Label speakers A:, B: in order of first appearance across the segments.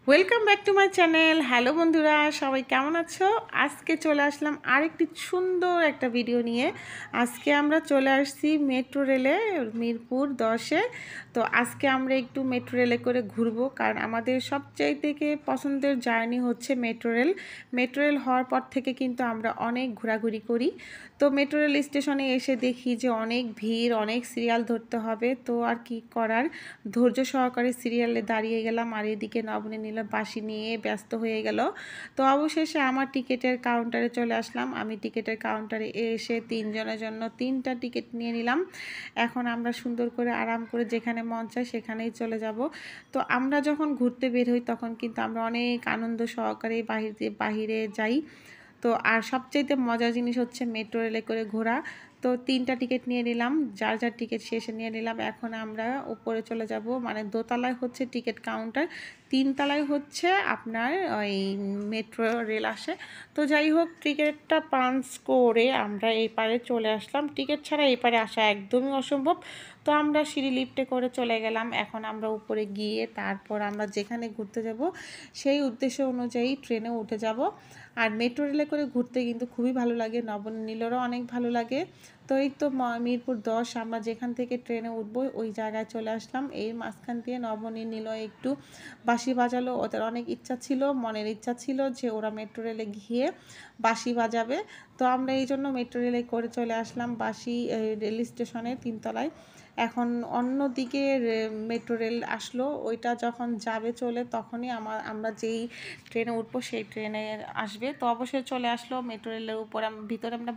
A: Welcome back to my channel. Hello বন্ধুরা, সবাই কেমন আছো? আজকে চলে আসলাম আরেকটি সুন্দর একটা ভিডিও নিয়ে। আজকে আমরা চলে আসছি মেট্রো রেলে, মিরপুর 10-এ। তো আজকে আমরা একটু মেট্রো রেলে করে ঘুরবো, কারণ আমাদের সবচেয়ে থেকে পছন্দের জার্নি হচ্ছে মেট্রো রেল। মেট্রো রেল হওয়ার পর থেকে কিন্তু আমরা অনেক ঘোরাঘুরি করি। তো মেট্রো রেল স্টেশনে এসে দেখি যে অনেক ভিড়, অনেক সিরিয়াল ধরতে হবে। তো আর কি করার, ধৈর্য সহকারে সিরিয়ালে দাঁড়িয়ে গেলাম। আর এদিকে নবনী নীল বাঁশি নিয়ে ব্যস্ত হয়ে গেল। তো অবশেষে আমার টিকিটের কাউন্টারে চলে আসলাম। আমি টিকিটের কাউন্টারে এসে তিনজনের জন্য 3টা টিকিট নিয়ে নিলাম। এখন আমরা সুন্দর করে আরাম করে যেখানে মন চায় সেখানেই চলে যাব। তো আমরা যখন ঘুরতে বের হই তখন কিন্তু আমরা অনেক আনন্দ সহকারে বাহিরে যাই। তো আর সবচাইতে মজার জিনিস হচ্ছে মেট্রো রেলে করে ঘোরা। তো 3টা টিকিট নিয়ে নিলাম, যার যার টিকিট শেষে নিয়ে নিলাম। এখন আমরা উপরে চলে যাব, মানে দোতলায় হচ্ছে টিকিট কাউন্টার, 3তলায় হচ্ছে আপনার ওই মেট্রো রেল আসে। তো যাই হোক, টিকিটটা পাঞ্চ করে আমরা এই পারে চলে আসলাম। টিকিট ছাড়া এই পারে আসা একদমই অসম্ভব। তো আমরা সিঁড়ি লিফটে করে চলে গেলাম। এখন আমরা উপরে গিয়ে তারপর আমরা যেখানে ঘুরতে যাব সেই উদ্দেশ্য অনুযায়ী ট্রেনে উঠে যাব। আর মেট্রো রেলে করে ঘুরতে কিন্তু খুবই ভালো লাগে, নবনী নীলেরও অনেক ভালো লাগে। তো এই তো মিরপুর 10 আমরা যেখান থেকে ট্রেনে উঠবো ওই জায়গায় চলে আসলাম। এই মাঝখান দিয়ে নবনী নীল একটু বাঁশি বাজালো। ওদের অনেক ইচ্ছা ছিল, মনের ইচ্ছা ছিল যে ওরা মেট্রো রেলে গিয়ে বাঁশি বাজাবে। তো আমরা এই জন্য মেট্রো রেলে করে চলে আসলাম বাঁশি রেল স্টেশনে 3তলায়। এখন অন্যদিকে মেট্রো রেল আসলো, ওইটা যখন যাবে চলে তখনই আমরা যেই ট্রেনে উঠবো সেই ট্রেনে আসবে। তো অবশ্যই চলে আসলো মেট্রো রেলের উপর। ভিতরে আমরা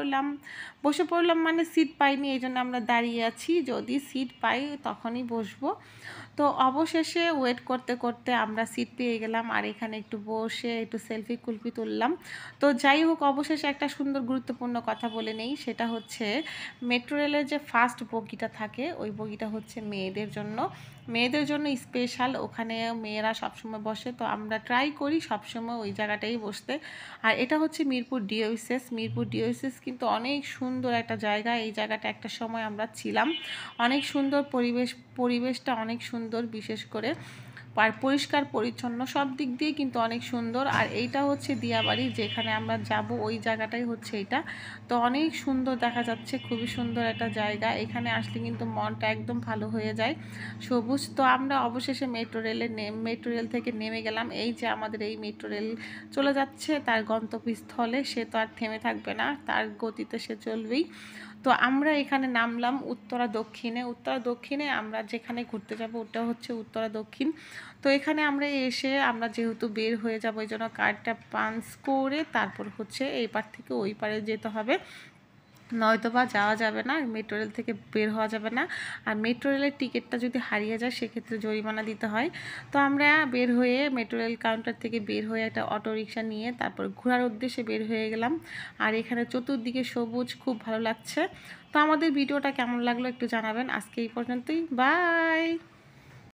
A: বসে পড়লাম মানে সিট পাইনি, এই জন্য আমরা দাঁড়িয়ে আছি, যদি সিট পাই তখনই বসবো। তো অবশেষে ওয়েট করতে করতে আমরা সিট পেয়ে গেলাম। আর এখানে একটু বসে একটু সেলফি কুলফি তুললাম। তো যাই হোক, অবশেষে একটা সুন্দর গুরুত্বপূর্ণ কথা বলে নেই, সেটা হচ্ছে মেট্রো রেলের যে ফার্স্ট বগিটা থাকে ওই বগিটা হচ্ছে মেয়েদের জন্য স্পেশাল। ওখানে মেয়েরা সবসময় বসে, তো আমরা ট্রাই করি সবসময় ওই জায়গাটাই বসতে। আর এটা হচ্ছে মিরপুর ডিওএসএস কিন্তু অনেক সুন্দর একটা জায়গা। এই জায়গাটা একটা সময় আমরা ছিলাম, অনেক সুন্দর পরিবেশটা অনেক সুন্দর, বিশেষ করে আর পরিষ্কার পরিচ্ছন্ন সব দিক দিয়ে কিন্তু অনেক সুন্দর। আর এইটা হচ্ছে দিয়াবাড়ি, যেখানে আমরা যাব ওই জায়গাটাই হচ্ছে এটা। তো অনেক সুন্দর দেখা যাচ্ছে, খুবই সুন্দর একটা জায়গা। এখানে আসলে কিন্তু মনটা একদম ভালো হয়ে যায়, সবুজ। তো আমরা অবশেষে মেট্রো রেল থেকে নেমে গেলাম। এই যে আমাদের এই মেট্রো রেল চলে যাচ্ছে তার গন্তব্যস্থলে, সে তো আর থেমে থাকবে না, তার গতিতে সে চলবেই। তো আমরা এখানে নামলাম উত্তরা দক্ষিণে আমরা যেখানে ঘুরতে যাব ওটা হচ্ছে উত্তরা দক্ষিণ। তো এখানে আমরা এসে আমরা যেহেতু বের হয়ে যাব, এই জন্য কার্ডটা পাঞ্চ করে তারপর হচ্ছে এই পার থেকে ওই পারে যেতে হবে, নয়তো বা যাওয়া যাবে না, মেট্রো রেল থেকে বের হওয়া যাবে না। আর মেট্রো রেলের টিকিটটা যদি হারিয়ে যায় সেক্ষেত্রে জরিমানা দিতে হয়। তো আমরা বের হয়ে মেট্রো রেল কাউন্টার থেকে বের হয়ে একটা অটো রিক্সা নিয়ে তারপর ঘোরার উদ্দেশ্যে বের হয়ে গেলাম। আর এখানে চতুর্দিকে সবুজ, খুব ভালো লাগছে। তো আমাদের ভিডিওটা কেমন লাগলো একটু জানাবেন। আজকে এই পর্যন্তই, বাই।